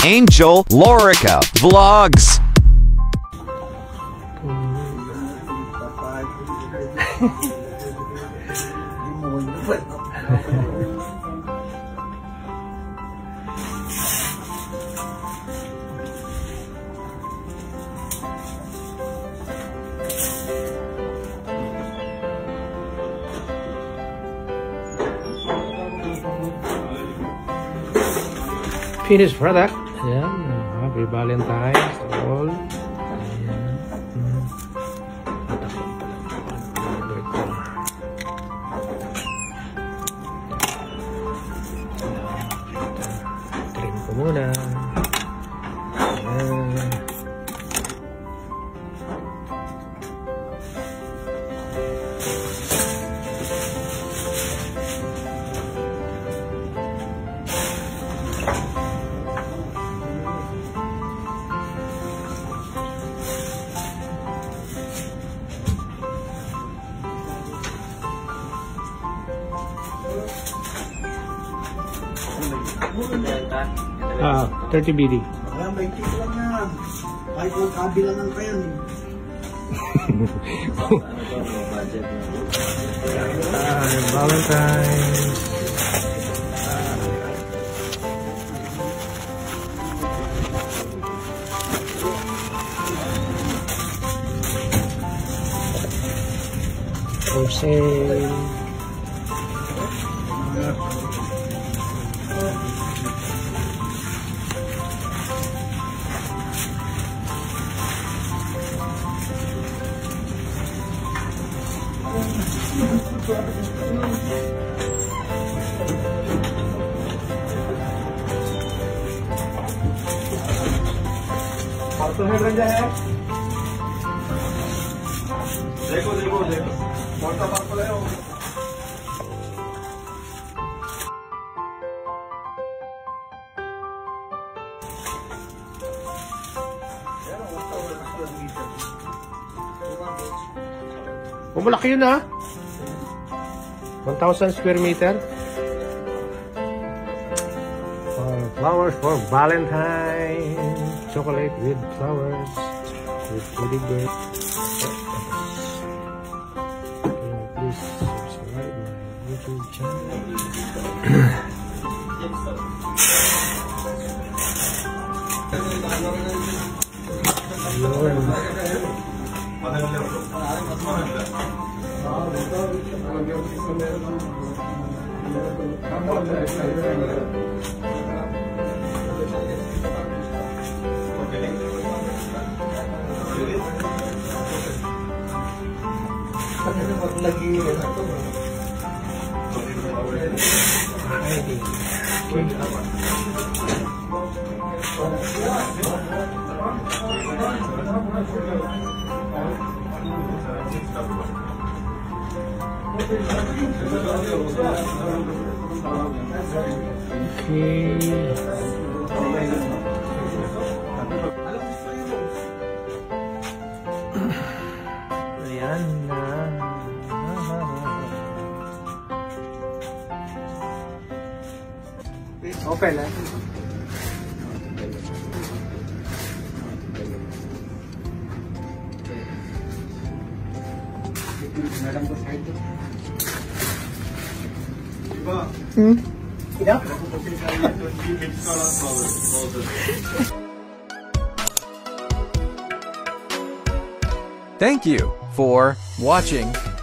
Angel Lorica Vlogs. Finished product. Ayan. Happy Valentine's to all. Ayan. Trim ko muna. Ayan. Ah, 30 BD. Wala, may tip lang yan. Kahit kung kabilangan pa yan. Valentine's. For sale. देखो देखो देखो कौन सा पार्सल है वो Oh, malaki yun ha. 1,000 square meter. Flowers for Valentine. Chocolate with flowers. With goodie bird. Please subscribe my YouTube channel. Ayan na. Open eh. Thank you for watching